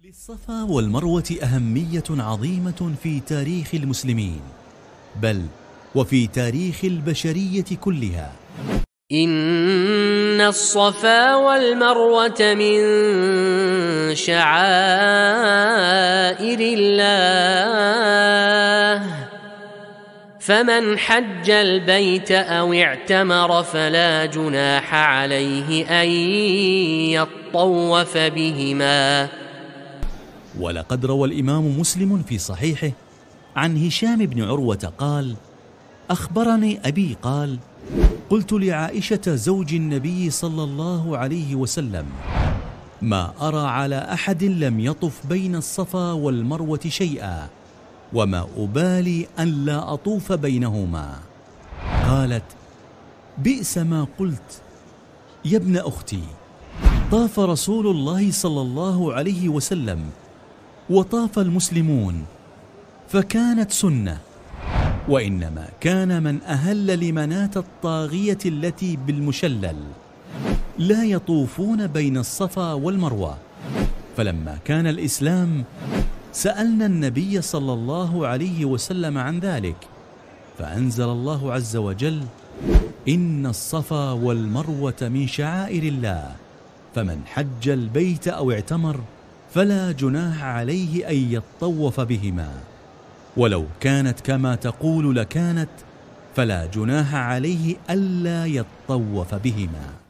للصفا والمروة أهمية عظيمة في تاريخ المسلمين، بل وفي تاريخ البشرية كلها. إن الصفا والمروة من شعائر الله، فمن حج البيت أو اعتمر فلا جناح عليه أن يطوف بهما. ولقد روى الإمام مسلم في صحيحه عن هشام بن عروة قال: أخبرني أبي قال: قلت لعائشة زوج النبي صلى الله عليه وسلم: ما أرى على أحد لم يطف بين الصفا والمروة شيئا، وما أبالي أن لا أطوف بينهما. قالت: بئس ما قلت يا ابن أختي، طاف رسول الله صلى الله عليه وسلم وطاف المسلمون، فكانت سنة، وإنما كان من أهل لمناة الطاغية التي بالمشلل لا يطوفون بين الصفا والمروة. فلما كان الإسلام سألنا النبي صلى الله عليه وسلم عن ذلك، فأنزل الله عز وجل: إن الصفا والمروة من شعائر الله، فمن حج البيت أو اعتمر فلا جناح عليه أن يطوف بهما. ولو كانت كما تقول لكانت، فلا جناح عليه ألا يطوف بهما.